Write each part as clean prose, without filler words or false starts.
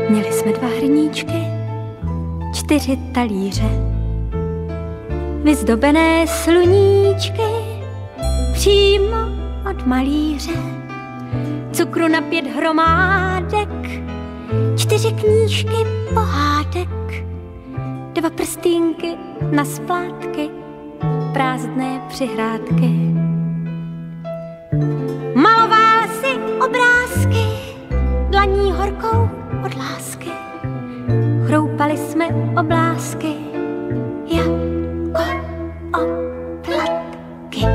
Měli jsme 2 hrníčky, 4 talíře, vyzdobené sluníčky přímo od malíře. Cukru na 5 hromádek, 4 knížky pohádek, 2 prstýnky na splátky, prázdné přihrádky. Maloval si obrázky dlaní horkou od lásky. Chroupali jsme oblásky jako oplatky.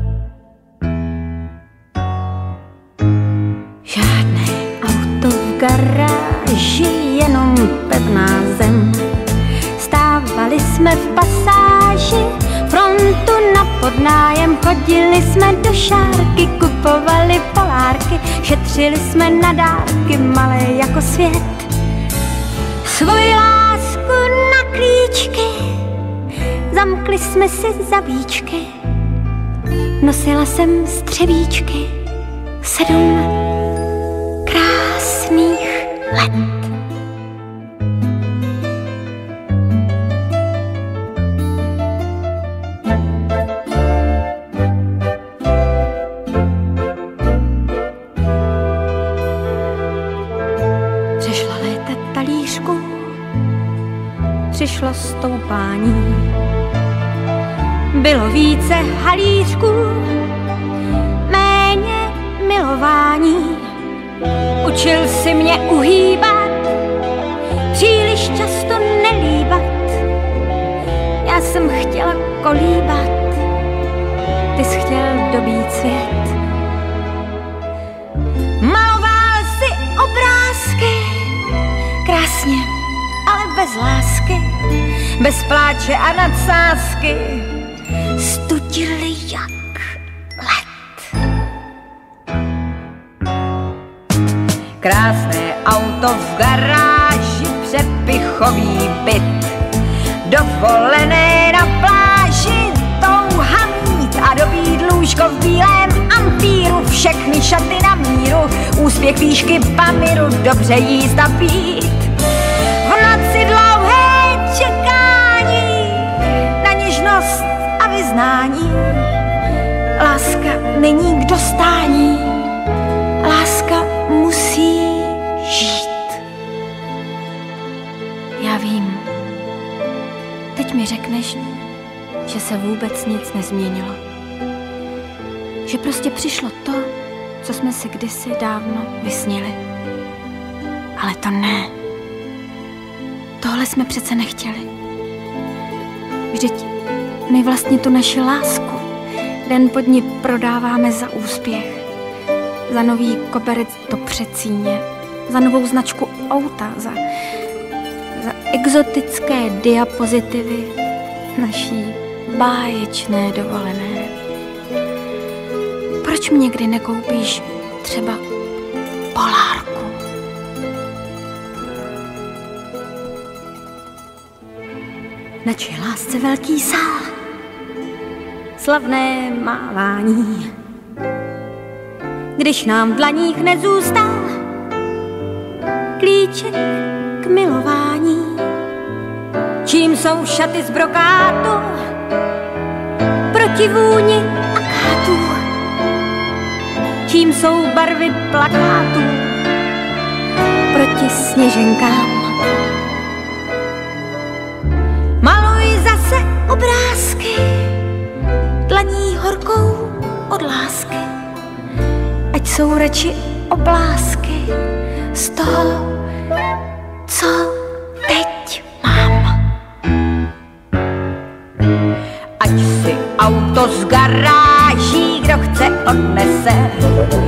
Žádné auto v garáži, jenom pevná zem. Stávali jsme v pasáži, frontu na podnájem. Chodili jsme do šárky, kupovali polárky, šetřili jsme na dárky, malé jako svět. Svoji lásku na klíčky, zamkli jsme si zavíčky. Nosila jsem střevíčky 7 krásných let. Přešla léta talířku, přišlo stoupání. Bylo více halířků, méně milování. Učil si mě uhýbat, příliš často nelíbat. Já jsem chtěla kolíbat, ty jsi chtěl dobít svět. Maloval si obrázky, krásně, ale bez lásky, bez pláče a nadsázky, studili jak led. Krásné auto v garáži, přepichový byt, dovolené na pláži, touha mít a dobít lůžko v bílém ampíru, všechny šaty na míru, úspěch výšky Pamiru, dobře jíst a pít. V noci dlouhé čekání na něžnost a vyznání. Láska není k dostání, láska musí žít. Já vím, teď mi řekneš, že se vůbec nic nezměnilo. Že prostě přišlo to, co jsme si kdysi dávno vysnili. Ale to ne. Tohle jsme přece nechtěli. Vždyť my vlastně tu naši lásku den po dni prodáváme za úspěch. Za nový koberec do Přecíně, za novou značku auta, za exotické diapozitivy naší báječné dovolené. Proč mi někdy nekoupíš třeba polárku? Na čí lásce velký sál, slavné mávání. Když nám v dlaních nezůstal klíček k milování. Čím jsou šaty z brokátu proti vůni akátů? Čím jsou barvy plakátů proti sněženkám? Maluj zase obrázky dlaní horkou od lásky, ať jsou radši oblásky z toho, co teď mám. Ať si auto z garáží kdo chce odnese,